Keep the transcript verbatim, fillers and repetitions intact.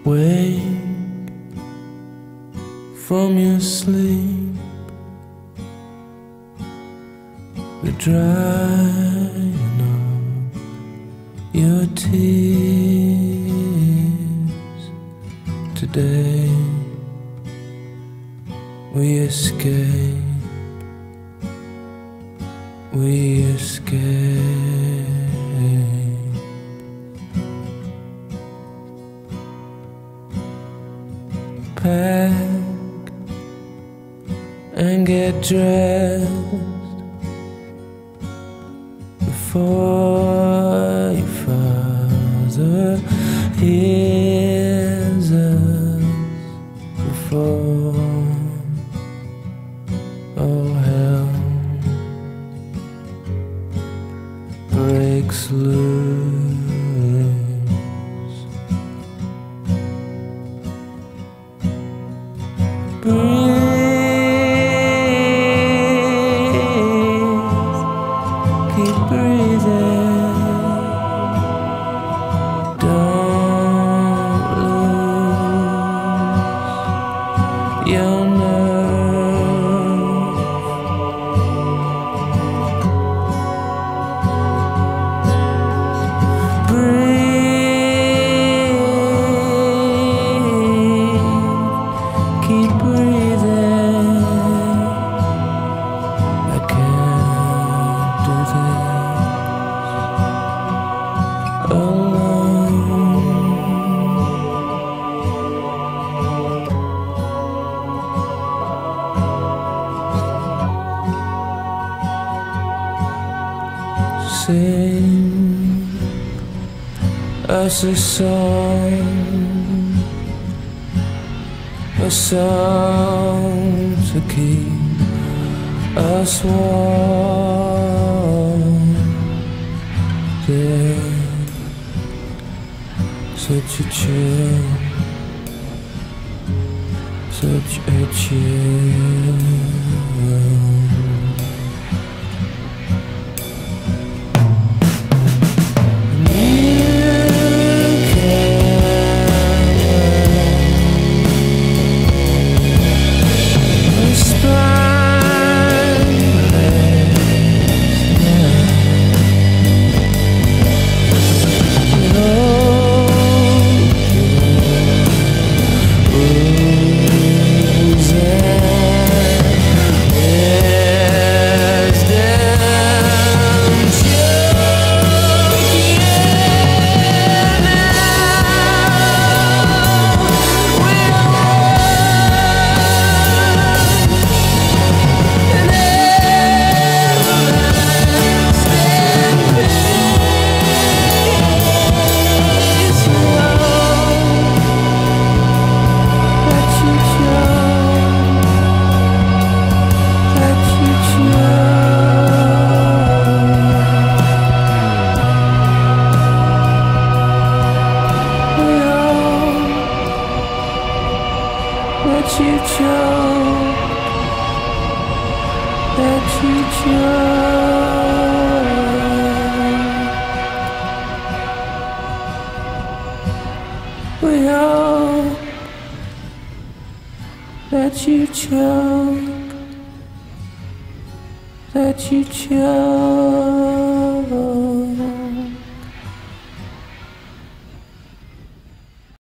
Wake from your sleep, we're drying up your tears. Today we escape, we escape. Pack and get dressed before your father hears us, before all hell breaks loose. Sing us a song, a song to keep us warm. There's such a chill, such a chill. That you choke, that you choke.